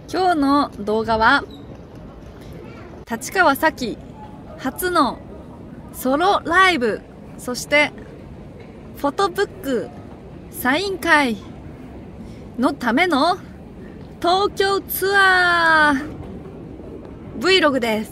今日の動画は立川サキ初のソロライブ、そしてフォトブックサイン会のための東京ツアー Vlog です。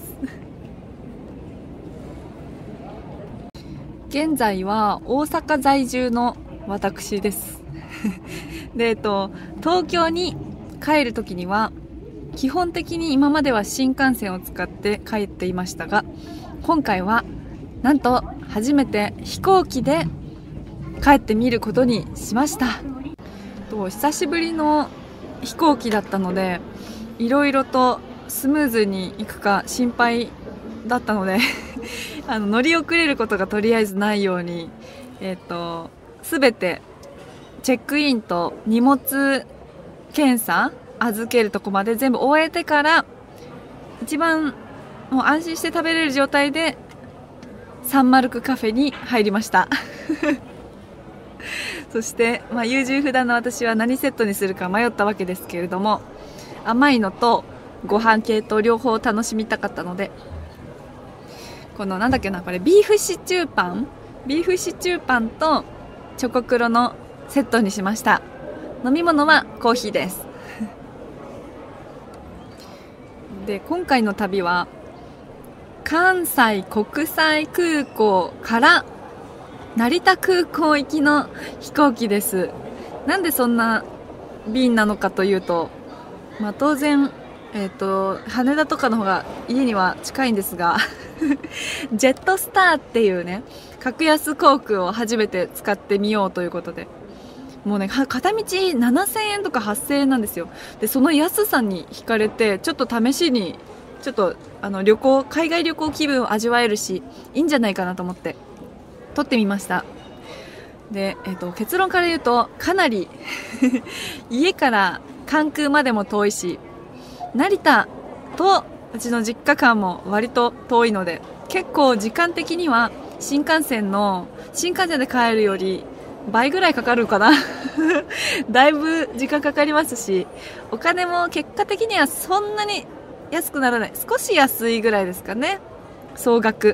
現在は大阪在住の私ですで、東京に帰るときには基本的に今までは新幹線を使って帰っていましたが、今回はなんと初めて飛行機で帰ってみることにしました。久しぶりの飛行機だったので、いろいろとスムーズにいくか心配だったので乗り遅れることがとりあえずないように、すべてチェックインと荷物検査預けるとこまで全部終えてから、一番もう安心して食べれる状態でサンマルクカフェに入りましたそして、優柔不断な私は何セットにするか迷ったわけですけれども、甘いのとご飯系と両方楽しみたかったので、このなんだっけな、これビーフシチューパンとチョコクロのセットにしました。飲み物はコーヒーですで、今回の旅は関西国際空港から成田空港行きの飛行機です。なんでそんな便なのかというと、当然、羽田とかの方が家には近いんですがジェットスターっていうね、格安航空を初めて使ってみようということで、もうね、片道7000円とか8000円なんですよ。で、その安さに惹かれて、ちょっと試しにちょっと海外旅行気分を味わえるし、いいんじゃないかなと思って撮ってみました。で、結論から言うとかなり家から関空までも遠いし、成田とうちの実家間も割と遠いので、結構時間的には新幹線で帰るより倍ぐらいかかるかなだいぶ時間かかりますし、お金も結果的にはそんなに安くならない、少し安いぐらいですかね、総額。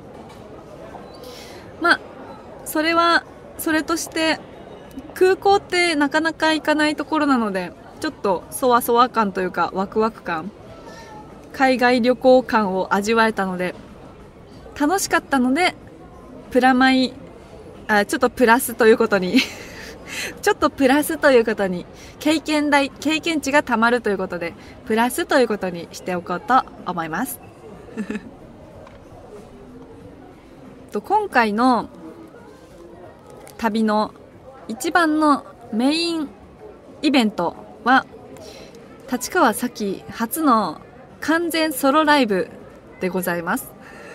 それはそれとして、空港ってなかなか行かないところなので、ちょっとそわそわ感というかワクワク感、海外旅行感を味わえたので楽しかったので、ちょっとプラスということに経験値がたまるということで、プラスということにしておこうと思います今回の旅の一番のメインイベントは立川サキ初の完全ソロライブでございます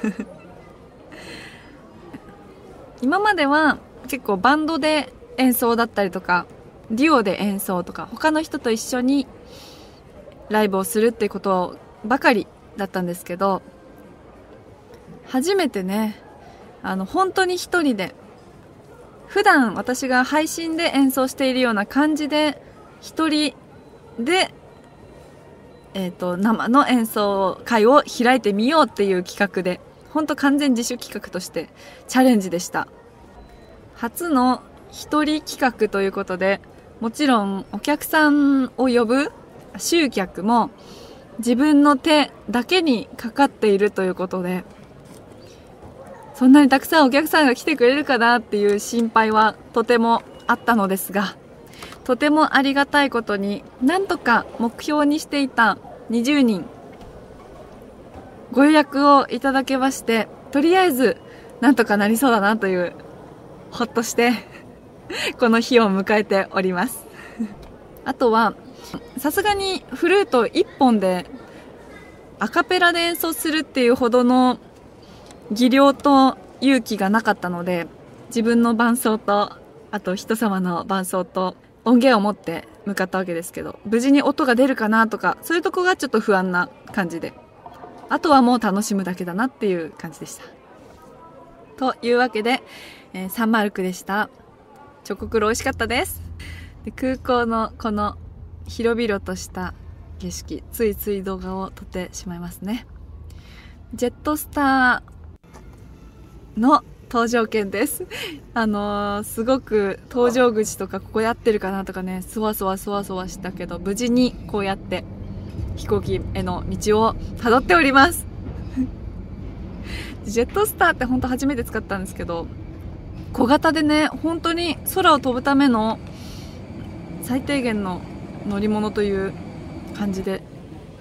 今までは結構バンドで演奏だったりとか、デュオで演奏とか、他の人と一緒にライブをするっていうことばかりだったんですけど、初めてね、本当に一人で、普段私が配信で演奏しているような感じで一人で、生の演奏会を開いてみようっていう企画で、本当完全自主企画としてチャレンジでした。初の一人企画ということで、もちろんお客さんを呼ぶ集客も自分の手だけにかかっているということで、そんなにたくさんお客さんが来てくれるかなっていう心配はとてもあったのですが、とてもありがたいことに、なんとか目標にしていた20人ご予約をいただけまして、とりあえずなんとかなりそうだなという、ほっとしてこの日を迎えておりますあとはさすがにフルート1本でアカペラで演奏するっていうほどの技量と勇気がなかったので、自分の伴奏と、あと人様の伴奏と音源を持って向かったわけですけど、無事に音が出るかなとか、そういうとこがちょっと不安な感じで、あとはもう楽しむだけだなっていう感じでした。というわけで、サンマルクでした。チョコクロ美味しかったです。で、空港のこの広々とした景色、ついつい動画を撮ってしまいますね。ジェットスターの搭乗券です。すごく搭乗口とかここで合ってるかなとかね、そわそわしたけど、無事にこうやって飛行機への道をたどっております。ジェットスターって本当初めて使ったんですけど、小型でね、本当に空を飛ぶための最低限の乗り物という感じで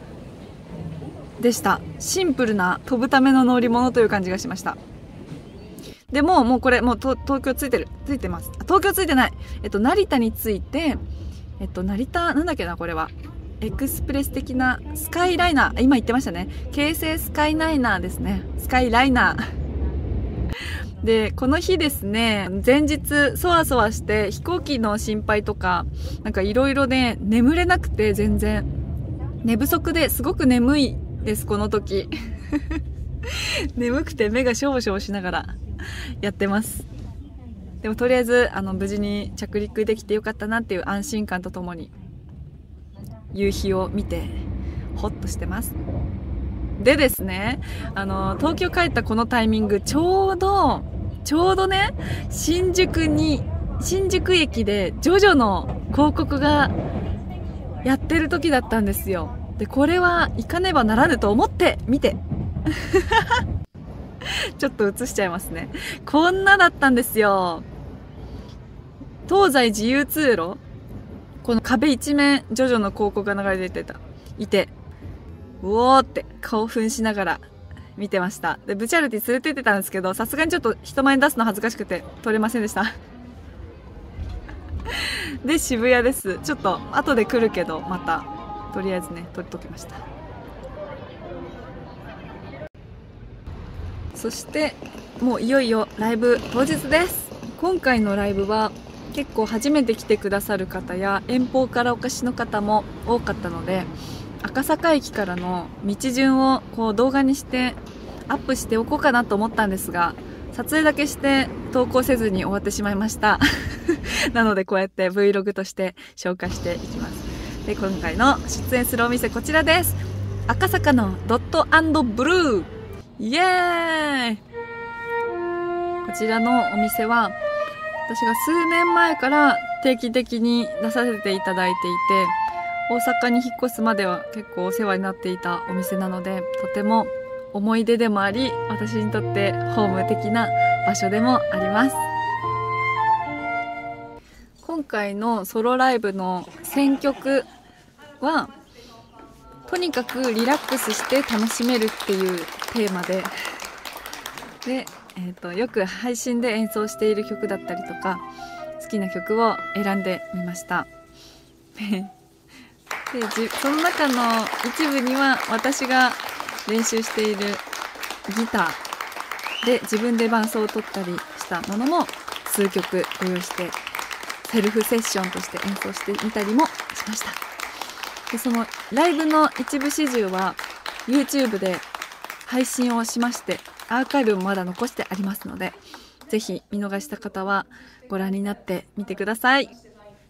した。シンプルな飛ぶための乗り物という感じがしました。でもうこれもう東京ついてます。東京ついてない。成田について、成田なんだっけな、これはエクスプレス的なスカイライナー、今言ってましたね。京成スカイライナーですね。スカイライナーで、この日ですね、前日そわそわして飛行機の心配とかなんかいろいろで眠れなくて、全然寝不足ですごく眠いです、この時。眠くて目がしょぼしょぼしながらやってます。でもとりあえず無事に着陸できてよかったなっていう安心感とともに夕日を見てホッとしてます。でですね、東京帰ったこのタイミング、ちょうどね、新宿駅でジョジョの広告がやってる時だったんですよ。で、これは行かねばならぬと思って見てちょっと映しちゃいますね。こんなだったんですよ。東西自由通路、この壁一面ジョジョの広告が流れていて、うおーって興奮しながら見てました。で、ブチャルティ連れてってたんですけど、さすがにちょっと人前に出すの恥ずかしくて撮れませんでしたで、渋谷です。ちょっと後で来るけど、またとりあえずね撮りときました。そしてもういよいよライブ当日です。今回のライブは結構初めて来てくださる方や遠方からお越しの方も多かったので、赤坂駅からの道順をこう動画にしてアップしておこうかなと思ったんですが、撮影だけして投稿せずに終わってしまいましたなのでこうやって Vlog として紹介していきます。で、今回の出演するお店こちらです。赤坂のドット&ブルー、イエーイ。こちらのお店は私が数年前から定期的に出させていただいていて、大阪に引っ越すまでは結構お世話になっていたお店なので、とても思い出でもあり、私にとってホーム的な場所でもあります。今回のソロライブの選曲はとにかくリラックスして楽しめるっていうテーマで、よく配信で演奏している曲だったりとか好きな曲を選んでみましたで、その中の一部には私が練習しているギターで自分で伴奏を取ったりしたものも数曲ご用意してセルフセッションとして演奏してみたりもしました。で、そのライブの一部始終は YouTube で配信をしまして、アーカイブもまだ残してありますので、ぜひ見逃した方はご覧になってみてください。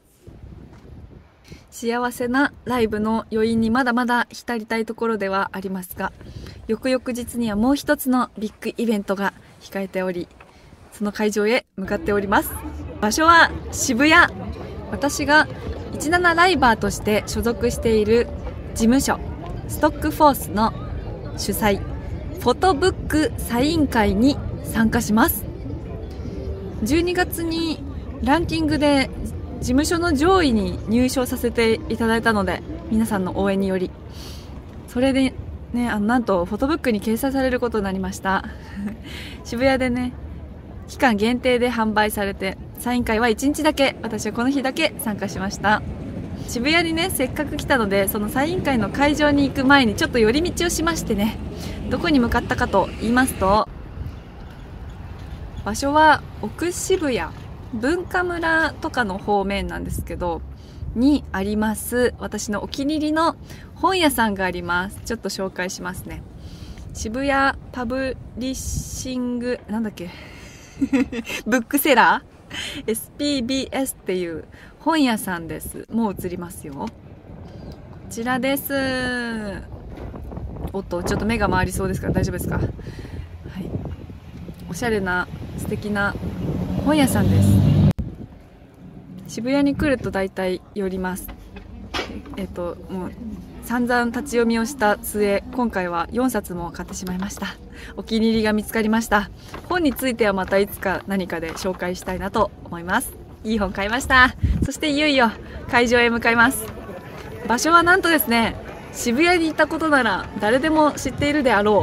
幸せなライブの余韻にまだまだ浸りたいところではありますが、翌々日にはもう一つのビッグイベントが控えており、その会場へ向かっております。場所は渋谷。私が17ライバーとして所属している事務所ストックフォースの主催フォトブックサイン会に参加します。12月にランキングで事務所の上位に入賞させていただいたので、皆さんの応援によりそれでね、なんとフォトブックに掲載されることになりました渋谷でね、期間限定で販売されて、サイン会は1日だけ、私はこの日だけ参加しました。渋谷にね、せっかく来たので、そのサイン会の会場に行く前にちょっと寄り道をしましてね、どこに向かったかと言いますと、場所は奥渋谷文化村とかの方面なんですけどにあります、私のお気に入りの本屋さんがあります。ちょっと紹介しますね。渋谷パブリッシングなんだっけブックセラー SPBS っていう本屋さんです。もう映りますよ。こちらです。おっと、ちょっと目が回りそうですから大丈夫ですか？はい、おしゃれな素敵な本屋さんです。渋谷に来ると大体寄ります。もう散々立ち読みをした末、今回は4冊も買ってしまいました。お気に入りが見つかりました。本についてはまたいつか何かで紹介したいなと思います。いい本買いました。そしていよいよ会場へ向かいます。場所はなんとですね、渋谷にいたことなら誰でも知っているであろ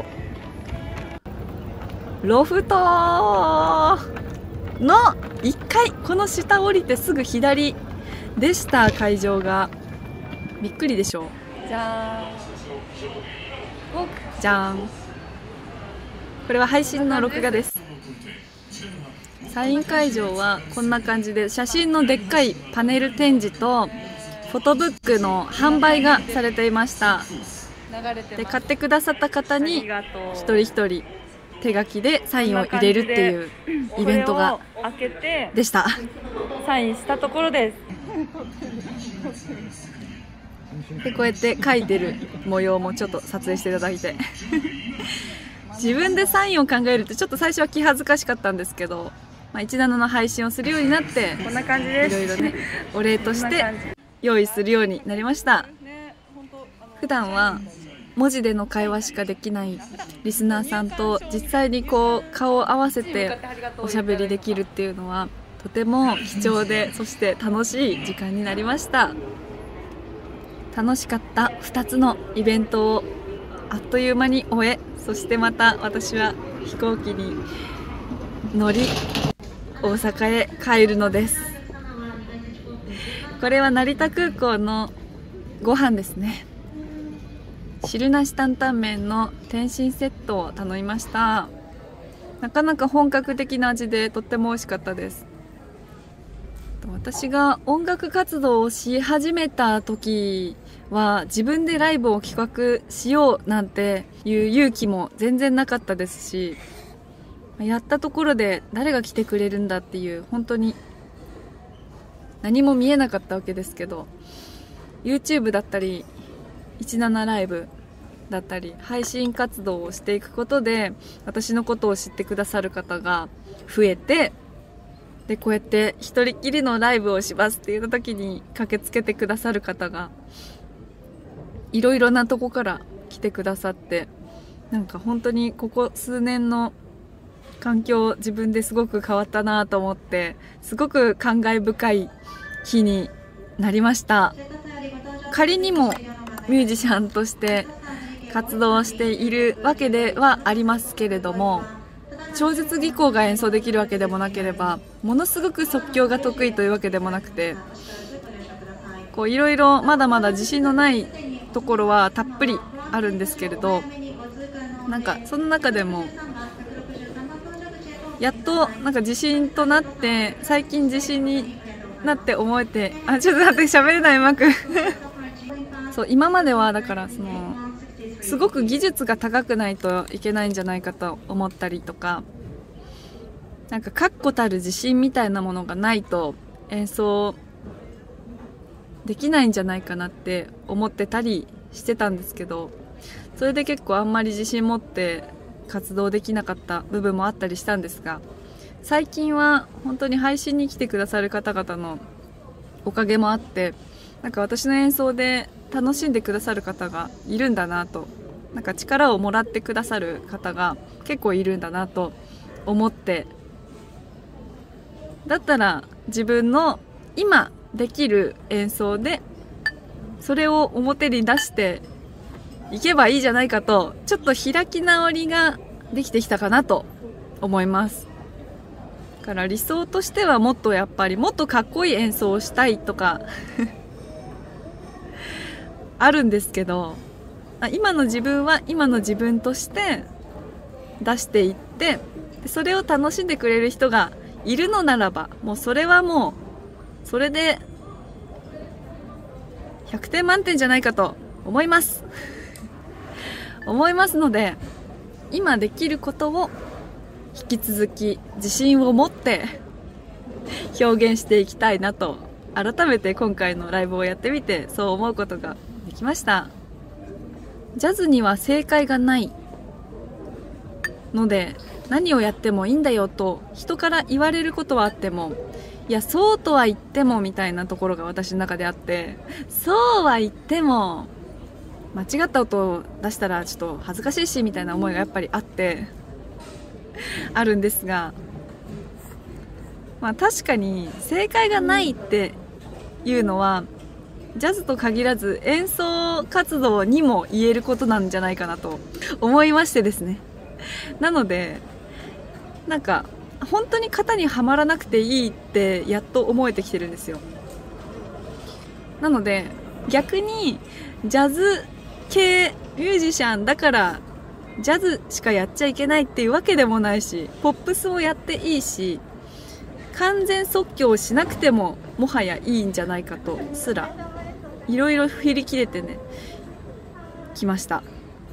うロフトの1階、この下降りてすぐ左でした。会場がびっくりでしょう。じゃーん、じゃーん。これは配信の録画です。サイン会場はこんな感じで、写真のでっかいパネル展示とフォトブックの販売がされていました。で、買ってくださった方に一人一人手書きでサインを入れるっていうイベントがでした。サインしたところです。で、こうやって書いてる模様もちょっと撮影していただいて自分でサインを考えるってちょっと最初は気恥ずかしかったんですけど、17の配信をするようになってこんな感じです。いろいろね、お礼として用意するようになりました。普段は文字での会話しかできないリスナーさんと実際にこう顔を合わせておしゃべりできるっていうのはとても貴重で、そして楽しい時間になりました。楽しかった2つのイベントをあっという間に終え、そしてまた私は飛行機に乗り大阪へ帰るのです。これは成田空港のご飯ですね。汁なし担々麺の天津セットを頼みました。なかなか本格的な味でとっても美味しかったです。私が音楽活動をし始めた時は自分でライブを企画しようなんていう勇気も全然なかったですし、やったところで誰が来てくれるんだっていう本当に何も見えなかったわけですけど、 YouTube だったり17ライブだったり配信活動をしていくことで私のことを知ってくださる方が増えて、でこうやって一人きりのライブをしますって言った時に駆けつけてくださる方がいろいろなとこから来てくださって、なんか本当にここ数年の環境自分ですごく変わったなと思って、すごく感慨深い日になりました。仮にもミュージシャンとして活動しているわけではありますけれども、超絶技巧が演奏できるわけでもなければ、ものすごく即興が得意というわけでもなくて、こういろいろまだまだ自信のないところはたっぷりあるんですけれど、なんかその中でもやっとなんか自信となって、最近自信になって思えて、ちょっと待って、喋れないうまくそう今まではだからすごく技術が高くないといけないんじゃないかと思ったりとか、なんか確固たる自信みたいなものがないと演奏できないんじゃないかなって思ってたりしてたんですけど、それで結構あんまり自信持って活動できなかった部分もあったりしたんですが、最近は本当に配信に来てくださる方々のおかげもあって、なんか私の演奏で楽しんでくださる方がいるんだなと、なんか力をもらってくださる方が結構いるんだなと思って、だったら自分の今できる演奏でそれを表に出していけばいいじゃないかと、ちょっと開き直りができてきたかなと思います。だから理想としてはもっとやっぱりもっとかっこいい演奏をしたいとかあるんですけど、今の自分は今の自分として出していって、それを楽しんでくれる人がいるのならば、もうそれはもうそれで100点満点じゃないかと思います思いますので、今できることを引き続き自信を持って表現していきたいなと、改めて今回のライブをやってみてそう思うことができました。ジャズには正解がないので、何をやってもいいんだよと人から言われることはあっても、いやそうとは言ってもみたいなところが私の中であって、そうは言っても間違った音を出したらちょっと恥ずかしいしみたいな思いがやっぱりあってあるんですが、まあ確かに正解がないっていうのはジャズと限らず演奏活動にも言えることなんじゃないかなと思いましてですね。なのでなんか本当に型にはまらなくていいってやっと思えてきてるんですよ。なので逆にジャズ系ミュージシャンだからジャズしかやっちゃいけないっていうわけでもないし、ポップスをやっていいし、完全即興をしなくてももはやいいんじゃないかとすらいろいろ振り切れてねきました。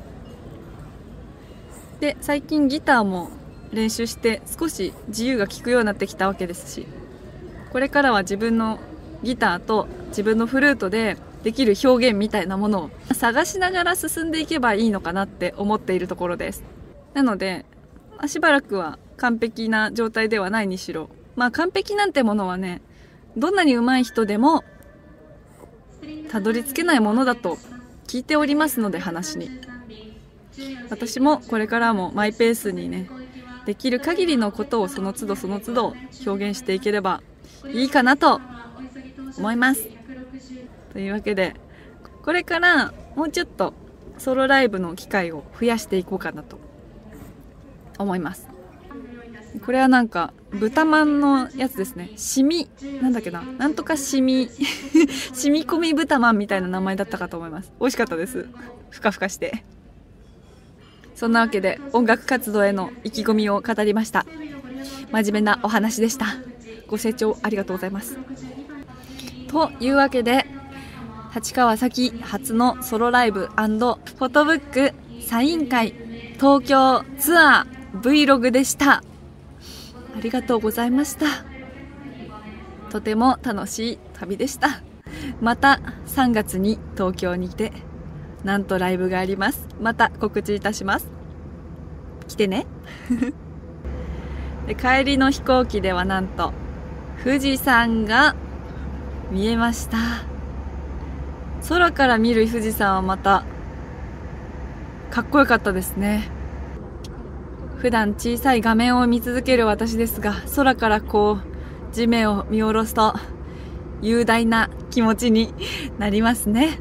で最近ギターも練習して少し自由が利くようになってきたわけですし、これからは自分のギターと自分のフルートでできる表現みたいなものを探しながら進んでいけばいいのかなって思っているところです。なのでしばらくは完璧な状態ではないにしろ、まあ完璧なんてものはね、どんなに上手い人でもたどり着けないものだと聞いておりますので、話に私もこれからもマイペースにね、できる限りのことをその都度その都度表現していければいいかなと思います。というわけでこれからもうちょっとソロライブの機会を増やしていこうかなと思います。これはなんか豚まんのやつですね。なんだっけな、なんとか染み込み豚まんみたいな名前だったかと思います。美味しかったです。ふかふかして。そんなわけで音楽活動への意気込みを語りました。真面目なお話でした。ご清聴ありがとうございます。というわけで立川咲初のソロライブ&フォトブックサイン会東京ツアー Vlog でした。ありがとうございました。とても楽しい旅でした。また3月に東京にてなんとライブがあります。また告知いたします。来てねで帰りの飛行機ではなんと富士山が見えました。空から見る富士山はまたかっこよかったですね。普段小さい画面を見続ける私ですが、空からこう地面を見下ろすと雄大な気持ちになりますね。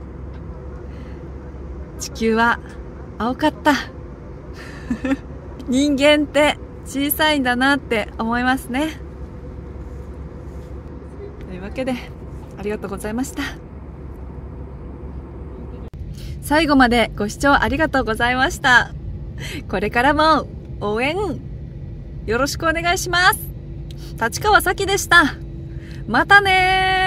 地球は青かった人間って小さいんだなって思いますね。というわけでありがとうございました。最後までご視聴ありがとうございました。これからも応援よろしくお願いします。立川咲でした。またねー。